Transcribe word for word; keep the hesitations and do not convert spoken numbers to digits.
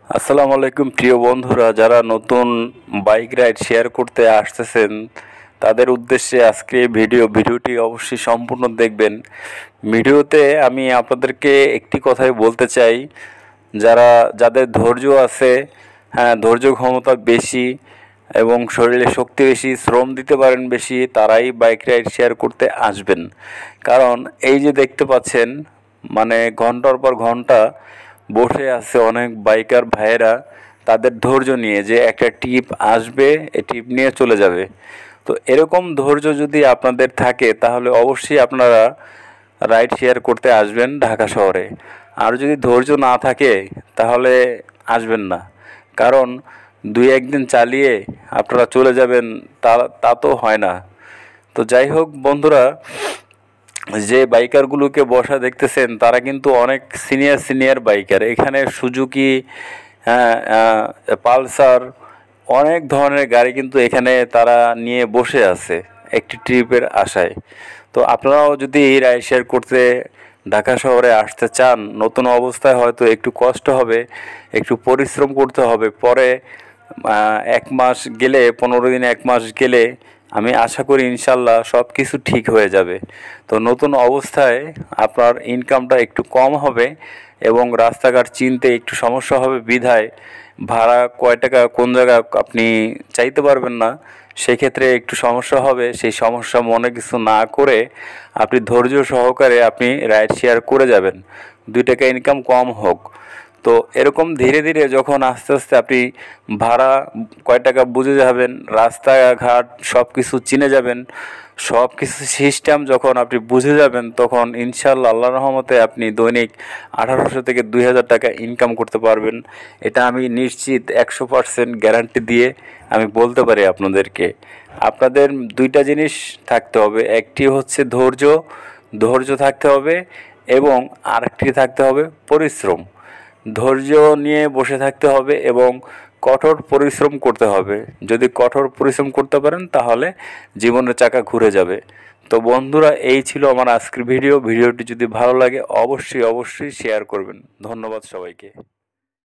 আসসালামু আলাইকুম প্রিয় বন্ধুরা, যারা নতুন বাইক রাইড শেয়ার করতে আসতেছেন তাদের উদ্দেশ্যে আজকে ভিডিও ভিডিওটি অবশ্যই সম্পূর্ণ দেখবেন। ভিডিওতে আমি আপনাদেরকে একটি কথাই বলতে চাই, যারা যাদের ধৈর্য আছে, হ্যাঁ ধৈর্য ক্ষমতা বেশি এবং শরীরে শক্তি বেশি, শ্রম দিতে পারেন বেশি, তারাই বাইক রাইড শেয়ার করতে আসবেন। কারণ এই যে দেখতে পাচ্ছেন, মানে ঘন্টার পর ঘন্টা বসে আছে অনেক বাইকার ভাইয়েরা তাদের ধৈর্য নিয়ে, যে একটা টিপ আসবে এই টিপ নিয়ে চলে যাবে। তো এরকম ধৈর্য যদি আপনাদের থাকে তাহলে অবশ্যই আপনারা রাইড শেয়ার করতে আসবেন ঢাকা শহরে। আর যদি ধৈর্য না থাকে তাহলে আসবেন না, কারণ দুই একদিন চালিয়ে আপনারা চলে যাবেন তা তা তো হয় না। তো যাই হোক বন্ধুরা, যে বাইকারগুলোকে বসা দেখতেছেন তারা কিন্তু অনেক সিনিয়র সিনিয়র বাইকার। এখানে সুজুকি, হ্যাঁ, পালসার, অনেক ধরনের গাড়ি কিন্তু এখানে তারা নিয়ে বসে আছে একটি ট্রিপের আশায়। তো আপনারাও যদি রাইড শেয়ার করতে ঢাকা শহরে আসতে চান, নতুন অবস্থায় হয়তো একটু কষ্ট হবে, একটু পরিশ্রম করতে হবে। পরে এক মাস গেলে, পনেরো দিন এক মাস গেলে আমি আশা করি ইনশাল্লাহ সব কিছু ঠিক হয়ে যাবে। তো নতুন অবস্থায় আপনার ইনকামটা একটু কম হবে এবং রাস্তাঘাট চিনতে একটু সমস্যা হবে, বিধায় ভাড়া কয় টাকা কোন জায়গা আপনি চাইতে পারবেন না, সেক্ষেত্রে একটু সমস্যা হবে। সেই সমস্যা মনে কিছু না করে আপনি ধৈর্য সহকারে আপনি রাইড শেয়ার করে যাবেন, দুই টাকা ইনকাম কম হোক। তো এরকম ধীরে ধীরে যখন আস্তে আস্তে আপনি ভাড়া কয় টাকা বুঝে যাবেন, রাস্তাঘাট সব কিছু চিনে যাবেন, সব কিছু সিস্টেম যখন আপনি বুঝে যাবেন, তখন ইনশাআল্লাহ আল্লাহর রহমতে আপনি দৈনিক আঠারোশো থেকে দুই হাজার টাকা ইনকাম করতে পারবেন। এটা আমি নিশ্চিত একশো পার্সেন্ট গ্যারান্টি দিয়ে আমি বলতে পারি আপনাদেরকে। আপনাদের দুইটা জিনিস থাকতে হবে, একটি হচ্ছে ধৈর্য, ধৈর্য থাকতে হবে, এবং আরেকটি থাকতে হবে পরিশ্রম। ধৈর্য নিয়ে বসে থাকতে হবে এবং কঠোর পরিশ্রম করতে হবে। যদি কঠোর পরিশ্রম করতে পারেন তাহলে জীবনের চাকা ঘুরে যাবে। তো বন্ধুরা, এই ছিল আমার আজকের ভিডিও। ভিডিওটি যদি ভালো লাগে অবশ্যই অবশ্যই শেয়ার করবেন। ধন্যবাদ সবাইকে।